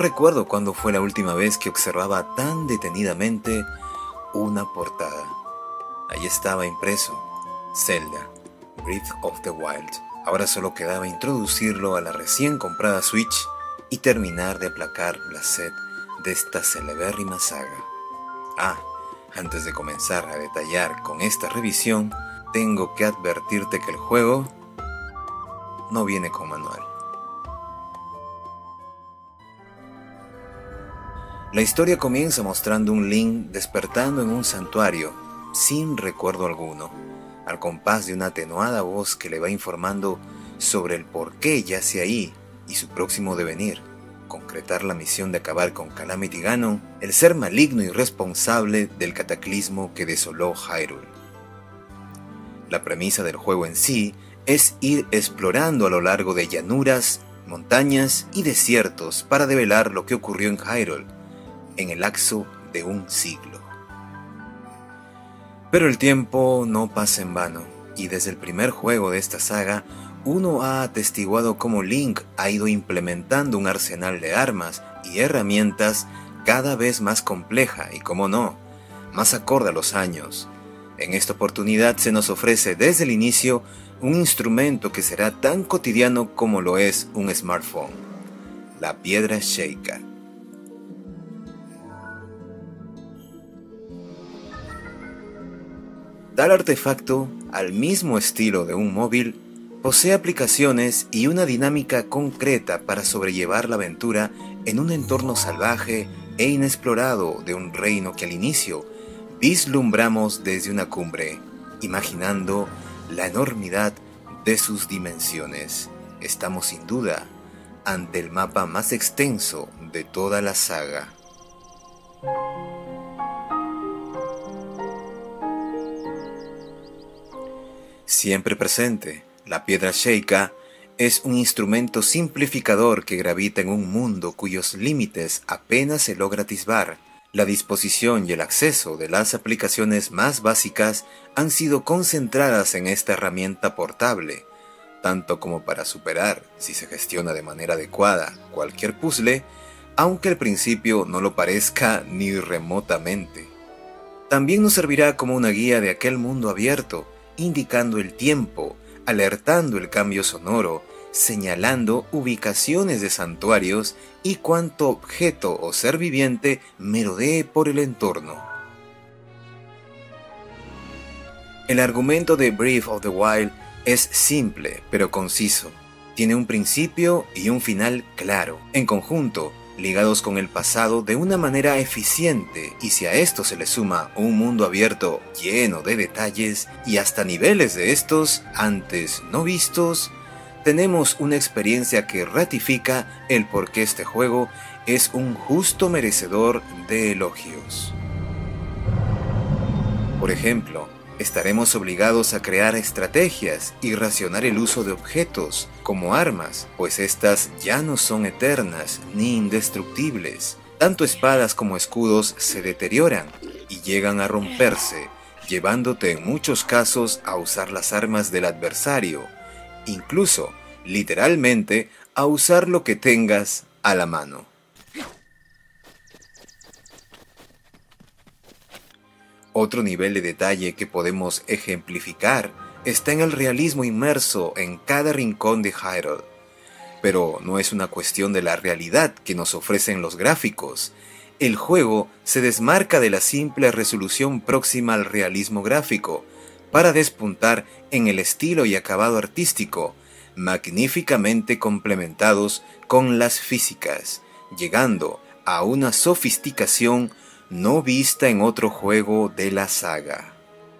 recuerdo cuándo fue la última vez que observaba tan detenidamente una portada. Allí estaba impreso: Zelda, Breath of the Wild. Ahora solo quedaba introducirlo a la recién comprada Switch y terminar de aplacar la sed de esta celebérrima saga. Antes de comenzar a detallar con esta revisión, tengo que advertirte que el juego no viene con manual. La historia comienza mostrando un Link despertando en un santuario, sin recuerdo alguno, al compás de una atenuada voz que le va informando sobre el por qué yace ahí y su próximo devenir: concretar la misión de acabar con Calamity Ganon, el ser maligno y responsable del cataclismo que desoló Hyrule. La premisa del juego en sí es ir explorando a lo largo de llanuras, montañas y desiertos para develar lo que ocurrió en Hyrule en el lapso de un siglo. Pero el tiempo no pasa en vano, y desde el primer juego de esta saga, uno ha atestiguado cómo Link ha ido implementando un arsenal de armas y herramientas cada vez más compleja y, como no, más acorde a los años. En esta oportunidad se nos ofrece desde el inicio un instrumento que será tan cotidiano como lo es un smartphone: la piedra Sheikah. Tal artefacto, al mismo estilo de un móvil, posee aplicaciones y una dinámica concreta para sobrellevar la aventura en un entorno salvaje e inexplorado de un reino que al inicio vislumbramos desde una cumbre, imaginando la enormidad de sus dimensiones. Estamos sin duda ante el mapa más extenso de toda la saga. Siempre presente, la piedra Sheikah es un instrumento simplificador que gravita en un mundo cuyos límites apenas se logra atisbar. La disposición y el acceso de las aplicaciones más básicas han sido concentradas en esta herramienta portable, tanto como para superar, si se gestiona de manera adecuada, cualquier puzzle, aunque al principio no lo parezca ni remotamente. También nos servirá como una guía de aquel mundo abierto, indicando el tiempo, alertando el cambio sonoro, señalando ubicaciones de santuarios y cuánto objeto o ser viviente merodee por el entorno. El argumento de Breath of the Wild es simple pero conciso. Tiene un principio y un final claro, en conjunto, ligados con el pasado de una manera eficiente, y si a esto se le suma un mundo abierto lleno de detalles y hasta niveles de estos antes no vistos, tenemos una experiencia que ratifica el por qué este juego es un justo merecedor de elogios. Por ejemplo, estaremos obligados a crear estrategias y racionar el uso de objetos como armas, pues estas ya no son eternas ni indestructibles. Tanto espadas como escudos se deterioran y llegan a romperse, llevándote en muchos casos a usar las armas del adversario, incluso, literalmente, a usar lo que tengas a la mano. Otro nivel de detalle que podemos ejemplificar está en el realismo inmerso en cada rincón de Hyrule. Pero no es una cuestión de la realidad que nos ofrecen los gráficos. El juego se desmarca de la simple resolución próxima al realismo gráfico, para despuntar en el estilo y acabado artístico, magníficamente complementados con las físicas, llegando a una sofisticación no vista en otro juego de la saga.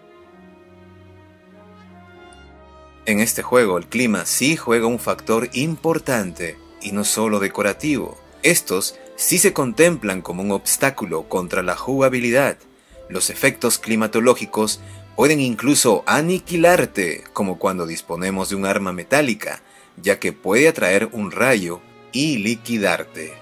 En este juego el clima sí juega un factor importante, y no solo decorativo. Estos sí se contemplan como un obstáculo contra la jugabilidad. Los efectos climatológicos pueden incluso aniquilarte, como cuando disponemos de un arma metálica, ya que puede atraer un rayo y liquidarte.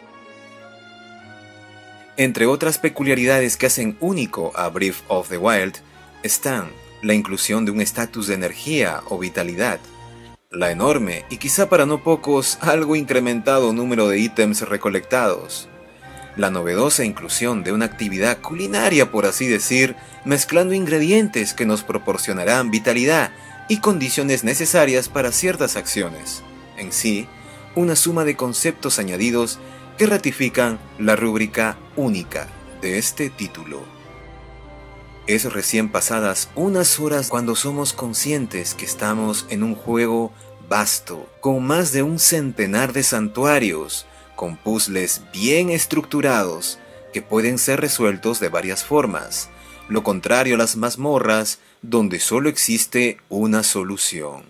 Entre otras peculiaridades que hacen único a Breath of the Wild están la inclusión de un estatus de energía o vitalidad. la enorme y quizá para no pocos algo incrementado número de ítems recolectados, la novedosa inclusión de una actividad culinaria, por así decir, mezclando ingredientes que nos proporcionarán vitalidad y condiciones necesarias para ciertas acciones. En sí, una suma de conceptos añadidos que ratifican la rúbrica única de este título. Es recién pasadas unas horas cuando somos conscientes que estamos en un juego vasto, con más de un centenar de santuarios, con puzzles bien estructurados que pueden ser resueltos de varias formas, lo contrario a las mazmorras donde solo existe una solución.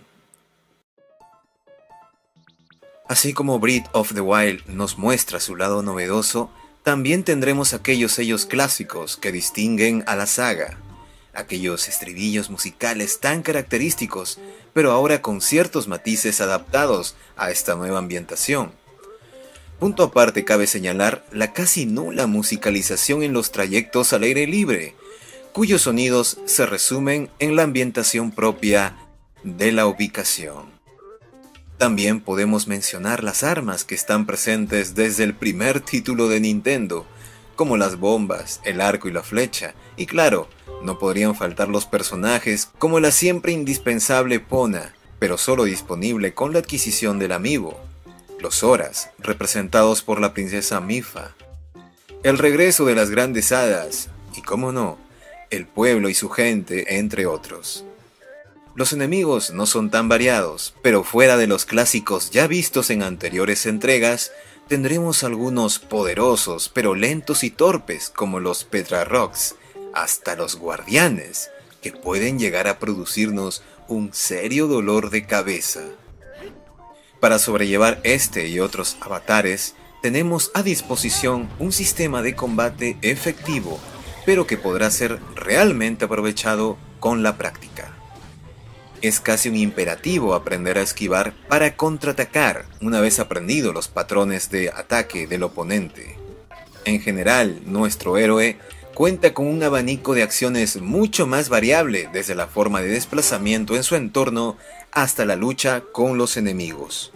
Así como Breath of the Wild nos muestra su lado novedoso, también tendremos aquellos sellos clásicos que distinguen a la saga, aquellos estribillos musicales tan característicos, pero ahora con ciertos matices adaptados a esta nueva ambientación. Punto aparte cabe señalar la casi nula musicalización en los trayectos al aire libre, cuyos sonidos se resumen en la ambientación propia de la ubicación. También podemos mencionar las armas que están presentes desde el primer título de Nintendo, como las bombas, el arco y la flecha, y claro, no podrían faltar los personajes como la siempre indispensable Epona, pero solo disponible con la adquisición del amiibo, los Horas, representados por la princesa Mipha, el regreso de las grandes hadas, y cómo no, el pueblo y su gente, entre otros. Los enemigos no son tan variados, pero fuera de los clásicos ya vistos en anteriores entregas, tendremos algunos poderosos pero lentos y torpes como los Petrarox, hasta los guardianes, que pueden llegar a producirnos un serio dolor de cabeza. Para sobrellevar este y otros avatares, tenemos a disposición un sistema de combate efectivo, pero que podrá ser realmente aprovechado con la práctica. Es casi un imperativo aprender a esquivar para contraatacar una vez aprendido los patrones de ataque del oponente. En general, nuestro héroe cuenta con un abanico de acciones mucho más variable, desde la forma de desplazamiento en su entorno hasta la lucha con los enemigos.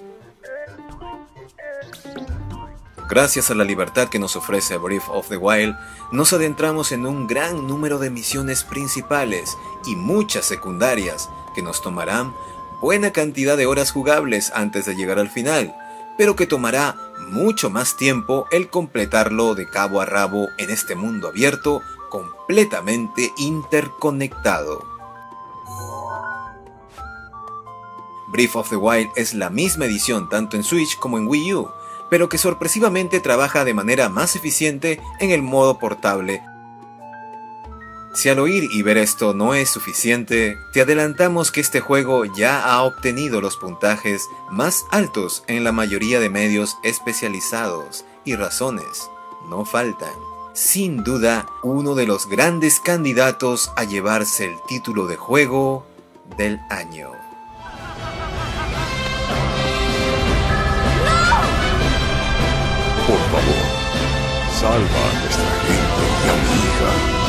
Gracias a la libertad que nos ofrece Breath of the Wild, nos adentramos en un gran número de misiones principales y muchas secundarias que nos tomarán buena cantidad de horas jugables antes de llegar al final, pero que tomará mucho más tiempo el completarlo de cabo a rabo en este mundo abierto completamente interconectado. Breath of the Wild es la misma edición tanto en Switch como en Wii U, pero que sorpresivamente trabaja de manera más eficiente en el modo portable. Si al oír y ver esto no es suficiente, te adelantamos que este juego ya ha obtenido los puntajes más altos en la mayoría de medios especializados, y razones no faltan. Sin duda, uno de los grandes candidatos a llevarse el título de juego del año. Por favor, salva a nuestra gente y a mi hija.